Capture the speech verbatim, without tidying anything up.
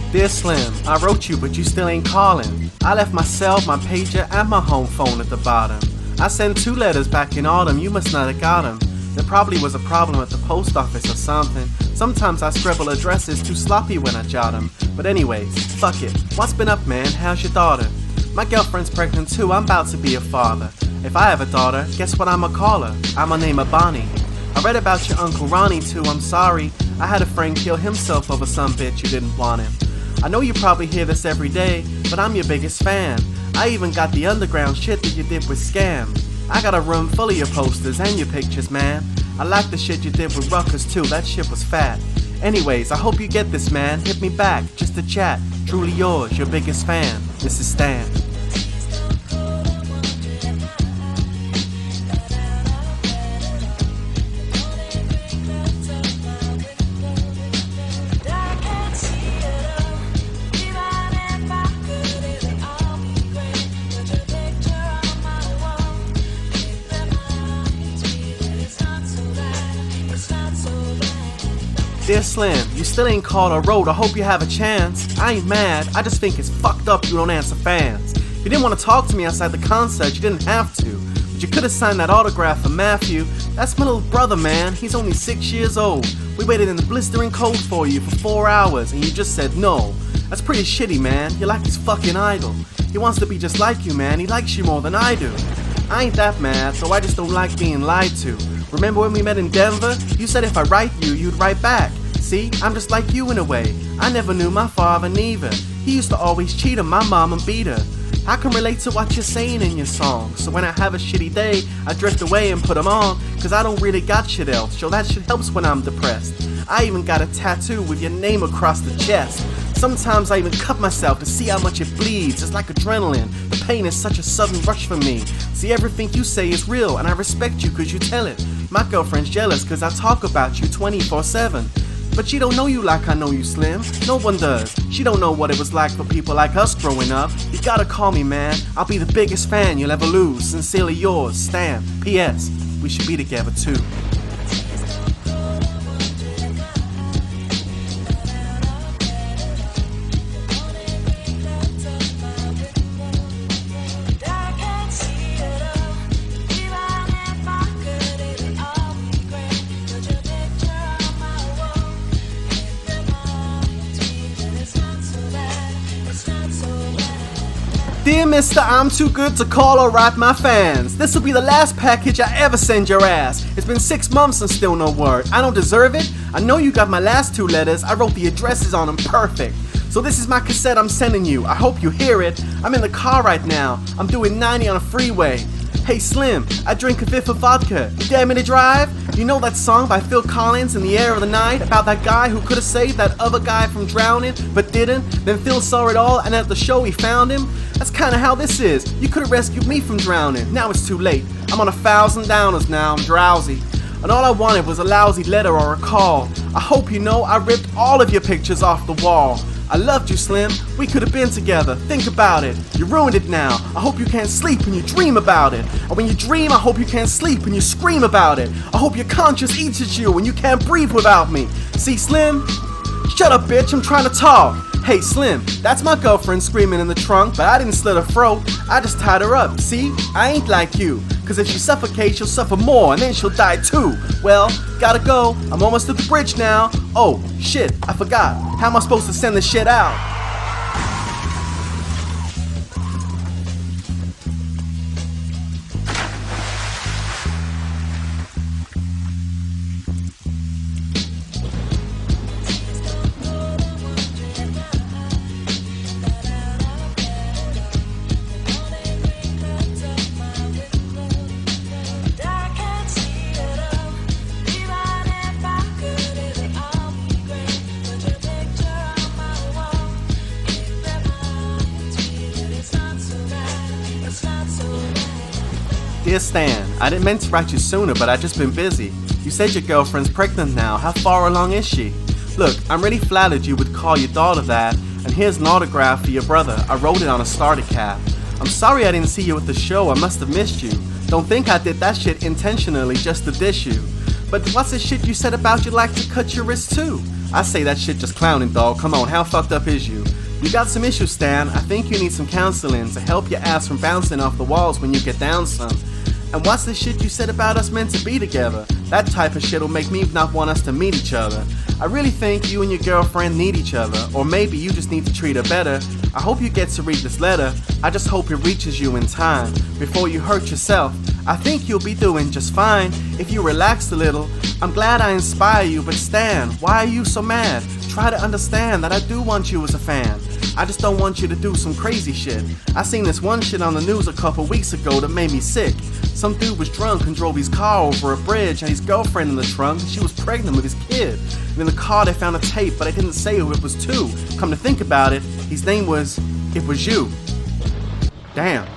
Dear Slim, I wrote you but you still ain't calling. I left my cell, my pager, and my home phone at the bottom. I sent two letters back in autumn, you must not have got them. There probably was a problem at the post office or something. Sometimes I scribble addresses too sloppy when I jot them. But anyways, fuck it. What's been up, man? How's your daughter? My girlfriend's pregnant too, I'm about to be a father. If I have a daughter, guess what I'ma call her? I'ma name her Bonnie. I read about your Uncle Ronnie too, I'm sorry. I had a friend kill himself over some bitch you didn't want him. I know you probably hear this every day, but I'm your biggest fan. I even got the underground shit that you did with Scam. I got a room full of your posters and your pictures, man. I like the shit you did with Ruckus too, that shit was fat. Anyways, I hope you get this, man. Hit me back, just to chat. Truly yours, your biggest fan. This is Stan. Dear Slim, you still ain't called or wrote, I hope you have a chance. I ain't mad, I just think it's fucked up you don't answer fans. If you didn't want to talk to me outside the concert, you didn't have to. But you could have signed that autograph for Matthew. That's my little brother, man, he's only six years old. We waited in the blistering cold for you for four hours and you just said no. That's pretty shitty, man, you're like his fucking idol. He wants to be just like you, man, he likes you more than I do. I ain't that mad, though I just don't like being lied to. Remember when we met in Denver? You said if I write you, you'd write back. See, I'm just like you in a way. I never knew my father neither. He used to always cheat on my mom and beat her. I can relate to what you're saying in your song. So when I have a shitty day, I drift away and put them on. Cause I don't really got shit else. So that shit helps when I'm depressed. I even got a tattoo with your name across the chest. Sometimes I even cut myself to see how much it bleeds. It's like adrenaline. The pain is such a sudden rush for me. See, everything you say is real and I respect you cause you tell it. My girlfriend's jealous cause I talk about you twenty-four seven. But she don't know you like I know you, Slim. No one does. She don't know what it was like for people like us growing up. You gotta call me, man. I'll be the biggest fan you'll ever lose. Sincerely yours, Stan. P S. We should be together too. Dear Mister I'm too good to call or write my fans. This will be the last package I ever send your ass. It's been six months and still no word. I don't deserve it. I know you got my last two letters. I wrote the addresses on them perfect. So this is my cassette I'm sending you. I hope you hear it. I'm in the car right now. I'm doing ninety on a freeway. Hey Slim, I drink a fifth of vodka. You dare me to drive? You know that song by Phil Collins, In the Air of the Night, about that guy who could have saved that other guy from drowning, but didn't? Then Phil saw it all, and at the show he found him? That's kinda how this is. You could have rescued me from drowning. Now it's too late. I'm on a thousand downers now, I'm drowsy. And all I wanted was a lousy letter or a call. I hope you know I ripped all of your pictures off the wall. I loved you, Slim. We could have been together. Think about it. You ruined it now. I hope you can't sleep when you dream about it. And when you dream, I hope you can't sleep when you scream about it. I hope your conscience eats at you when you can't breathe without me. See, Slim? Shut up, bitch. I'm trying to talk. Hey, Slim, that's my girlfriend screaming in the trunk, but I didn't slit her throat. I just tied her up. See? I ain't like you. Cause if she suffocates, she'll suffer more, and then she'll die too. Well, gotta go. I'm almost at the bridge now. Oh, shit, I forgot. How am I supposed to send this shit out? Dear Stan, I didn't mean to write you sooner, but I've just been busy. You said your girlfriend's pregnant now. How far along is she? Look, I'm really flattered you would call your daughter that, and here's an autograph for your brother. I wrote it on a starter cap. I'm sorry I didn't see you at the show. I must have missed you. Don't think I did that shit intentionally just to dish you. But what's the shit you said about you'd like to cut your wrist too? I say that shit just clowning, dog. Come on, how fucked up is you? You got some issues, Stan. I think you need some counseling to help your ass from bouncing off the walls when you get down some. And what's the shit you said about us meant to be together? That type of shit'll make me not want us to meet each other. I really think you and your girlfriend need each other, or maybe you just need to treat her better. I hope you get to read this letter. I just hope it reaches you in time before you hurt yourself. I think you'll be doing just fine if you relax a little. I'm glad I inspire you, but Stan, why are you so mad? Try to understand that I do want you as a fan. I just don't want you to do some crazy shit. I seen this one shit on the news a couple weeks ago that made me sick. Some dude was drunk and drove his car over a bridge and his girlfriend in the trunk, and she was pregnant with his kid. And in the car they found a tape, but they didn't say who it was to. Come to think about it, his name was, it was you. Damn.